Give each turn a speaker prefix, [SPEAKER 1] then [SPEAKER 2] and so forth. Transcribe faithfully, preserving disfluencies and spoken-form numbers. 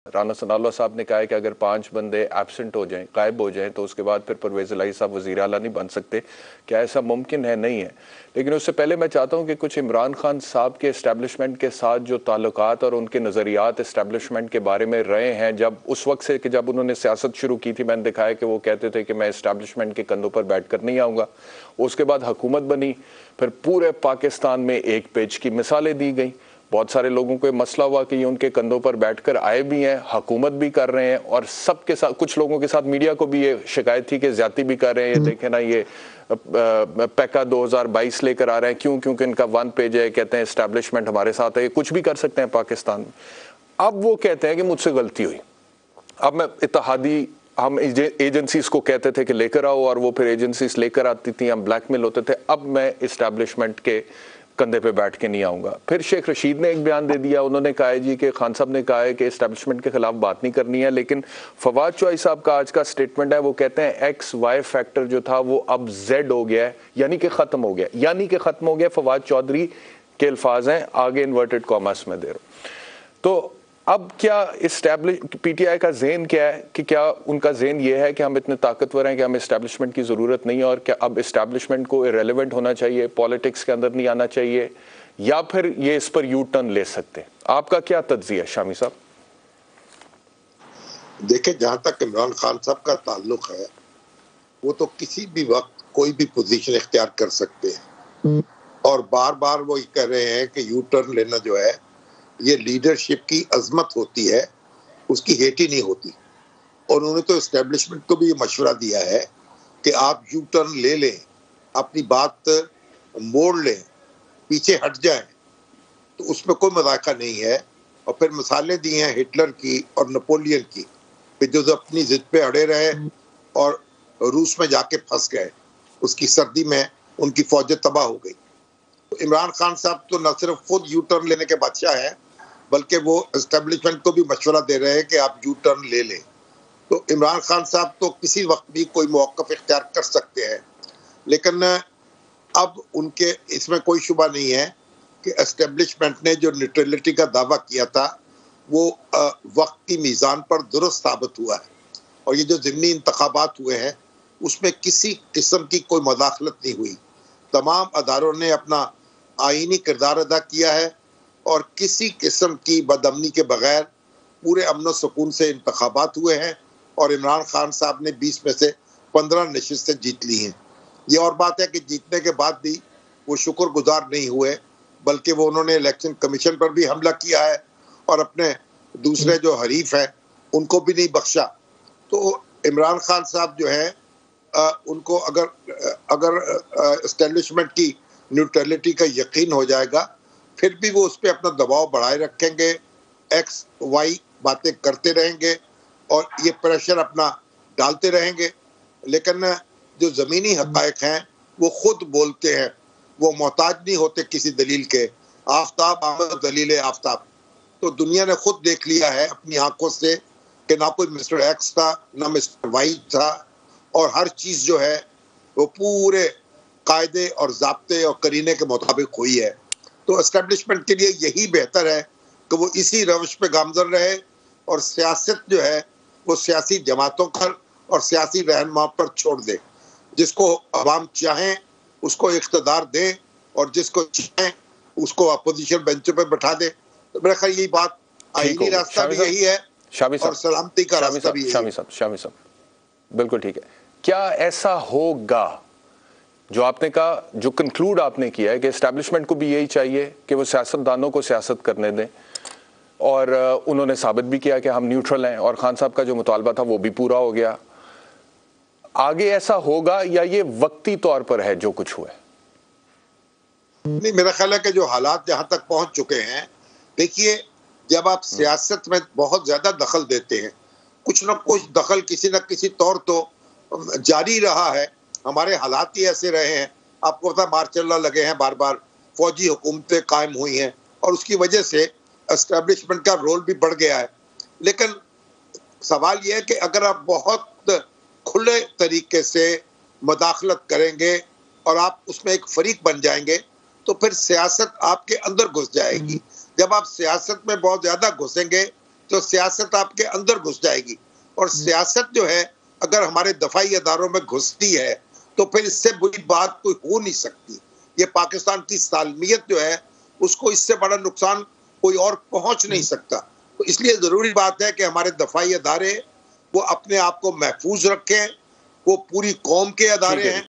[SPEAKER 1] राना सनाउल्लाह साहब ने कहा है कि अगर पांच बंदे एब्सेंट हो जाएं, गायब हो जाएं, तो उसके बाद फिर परवेज़ इलाही साहब वज़ीर आला नहीं बन सकते। क्या ऐसा मुमकिन है? नहीं है। लेकिन उससे पहले मैं चाहता हूं कि कुछ इमरान खान साहब के इस्टेब्लिशमेंट के साथ जो ताल्लुकात और उनके नज़रियात इस्टेब्लिशमेंट के बारे में रहे हैं, जब उस वक्त से कि जब उन्होंने सियासत शुरू की थी, मैंने दिखाया कि वो कहते थे कि मैं इस्टेब्लिशमेंट के कंधों पर बैठ कर नहीं आऊँगा। उसके बाद हुकूमत बनी, फिर पूरे पाकिस्तान में एक पेज की मिसालें दी गई। बहुत सारे लोगों को ये मसला हुआ कि ये उनके कंधों पर बैठकर आए भी हैं, हुकूमत भी कर रहे हैं, और सबके साथ, कुछ लोगों के साथ मीडिया को भी ये शिकायत थी कि ज्यादती भी कर रहे हैं। ये देखें ना, ये पैका दो हज़ार बाईस लेकर आ रहे हैं। क्यों? क्योंकि इनका वन पेज है, कहते हैं एस्टैब्लिशमेंट हमारे साथ है, ये कुछ भी कर सकते हैं पाकिस्तान में। अब वो कहते हैं कि मुझसे गलती हुई। अब मैं इत्तेहादी, हम एजेंसीज को कहते थे कि लेकर आओ, और वो फिर एजेंसीज लेकर आती थी, हम ब्लैकमेल होते थे। अब मैं इस्टेब्लिशमेंट के कंधे पे बैठ के नहीं आऊंगा। फिर शेख रशीद ने एक बयान दे दिया, उन्होंने कहा है जी कि खान साहब ने कहा है कि इस्टेब्लिशमेंट के खिलाफ बात नहीं करनी है। लेकिन फवाद चौधरी साहब का आज का स्टेटमेंट है, वो कहते हैं एक्स वाई फैक्टर जो था वो अब जेड हो गया है, यानी कि खत्म हो गया, यानी कि खत्म हो गया। फवाद चौधरी के अल्फाज हैं, आगे इन्वर्टेड कॉमर्स में दे रहा हूं। तो अब क्या इस्टेब्लिश पीटीआई का ज़हन क्या है, कि क्या उनका ज़हन ये है कि हम इतने ताकतवर हैं कि हम इस्टेब्लिशमेंट की ज़रूरत नहीं है, और क्या अब इस्टेब्लिशमेंट को इरेलेवेंट होना चाहिए, पॉलिटिक्स के अंदर नहीं आना चाहिए, या फिर ये इस पर यू टर्न ले सकते हैं? आपका क्या तज्जिया है शामी साहब?
[SPEAKER 2] देखिए, जहां तक इमरान खान साहब का ताल्लुक है, वो तो किसी भी वक्त कोई भी पोजीशन इख्तियार कर सकते हैं, और बार बार वो ये कह रहे हैं कि यू टर्न लेना जो है ये लीडरशिप की अजमत होती है, उसकी हेट ही नहीं होती। और उन्होंने तो एस्टेब्लिशमेंट को भी ये मशवरा दिया है कि आप यू टर्न ले लें, अपनी बात मोड़ लें, पीछे हट जाएं, तो उसमें कोई मजाका नहीं है। और फिर मिसालें दी हैं हिटलर की और नेपोलियन की, कि जो अपनी जिद पे अड़े रहे और रूस में जाके फंस गए, उसकी सर्दी में उनकी फौजें तबाह हो गई। तो इमरान खान साहब तो न सिर्फ खुद यू टर्न लेने के बादशाह हैं, बल्कि वो एस्टेब्लिशमेंट को भी मशवरा दे रहे हैं कि आप यू टर्न ले लें। तो इमरान खान साहब तो किसी वक्त भी कोई मौक़िफ़ इख्तियार कर सकते हैं, लेकिन अब उनके इसमें कोई शुबा नहीं है कि एस्टेब्लिशमेंट ने जो न्यूट्रलिटी का दावा किया था वो वक्त की मीज़ान पर दुरुस्त साबित हुआ है। और ये जो ज़िमनी इंतखाबात हुए हैं उसमें किसी किस्म की कोई मदाखलत नहीं हुई। तमाम अदारों ने अपना आईनी किरदार अदा किया है, और किसी किस्म की बदअमनी के बगैर पूरे अमन सुकून से इंतखाबात हुए हैं, और इमरान खान साहब ने बीस में से पंद्रह नशिस्तें जीत ली हैं। ये और बात है कि जीतने के बाद भी वो शुक्रगुजार नहीं हुए, बल्कि वो उन्होंने इलेक्शन कमीशन पर भी हमला किया है, और अपने दूसरे जो हरीफ हैं उनको भी नहीं बख्शा। तो इमरान खान साहब जो है आ, उनको अगर अगर एस्टेब्लिशमेंट की न्यूट्रलिटी का यकीन हो जाएगा, फिर भी वो उस पर अपना दबाव बढ़ाए रखेंगे, एक्स वाई बातें करते रहेंगे और ये प्रेशर अपना डालते रहेंगे। लेकिन जो ज़मीनी हक़ाइक़ हैं वो खुद बोलते हैं, वो मोहताज नहीं होते किसी दलील के। आफ्ताब आमद दलील आफ्ताब, तो दुनिया ने खुद देख लिया है अपनी आंखों से कि ना कोई मिस्टर एक्स था, ना मिस्टर वाई था, और हर चीज़ जो है वो पूरे कायदे और ज़ाब्ते और करीने के मुताबिक हुई है। तो एस्टेब्लिशमेंट के लिए यही बेहतर है कि वो इसी रवश पे गामजन रहे, और सियासत जो है वो सियासी जमातों पर और सियासी रहनुमा पर छोड़ दे। जिसको अवाम चाहें उसको इख्तिदार दें, और जिसको चाहें उसको अपोजिशन बेंचों पर बैठा दे। तो मेरा ख्याल यही बात, आईनी रास्ता भी यही है और सलामती का रास्ता भी यही है।
[SPEAKER 1] शामी साहब, शामी साहब बिल्कुल ठीक है। क्या ऐसा होगा जो आपने कहा, जो कंक्लूड आपने किया है कि एस्टैब्लिशमेंट को भी यही चाहिए कि वो सियासतदानों को सियासत करने दें, और उन्होंने साबित भी किया कि हम न्यूट्रल हैं, और खान साहब का जो मुतालबा था वो भी पूरा हो गया। आगे ऐसा होगा या ये वक्ती तौर पर है जो कुछ हुआ है?
[SPEAKER 2] नहीं, मेरा ख्याल है कि जो हालात जहां तक पहुंच चुके हैं, देखिए जब आप सियासत में बहुत ज्यादा दखल देते हैं, कुछ न कुछ दखल किसी न किसी तौर तो जारी रहा है। हमारे हालात ही ऐसे रहे हैं, आपको पता मार्चल्ला लगे हैं, बार बार फौजी हुकूमतें कायम हुई हैं, और उसकी वजह से एस्टेब्लिशमेंट का रोल भी बढ़ गया है। लेकिन सवाल यह है कि अगर आप बहुत खुले तरीके से मदाखलत करेंगे और आप उसमें एक फरीक बन जाएंगे, तो फिर सियासत आपके अंदर घुस जाएगी। जब आप सियासत में बहुत ज्यादा घुसेंगे तो सियासत आपके अंदर घुस जाएगी। और सियासत जो है अगर हमारे दफाई अदारों में घुसती है तो फिर इससे बुरी बात कोई हो नहीं सकती। ये पाकिस्तान की सालमियत जो है उसको इससे बड़ा नुकसान कोई और पहुंच नहीं सकता। तो इसलिए जरूरी बात है कि हमारे दफाई अदारे वो अपने आप को महफूज रखें। वो पूरी कौम के अदारे हैं।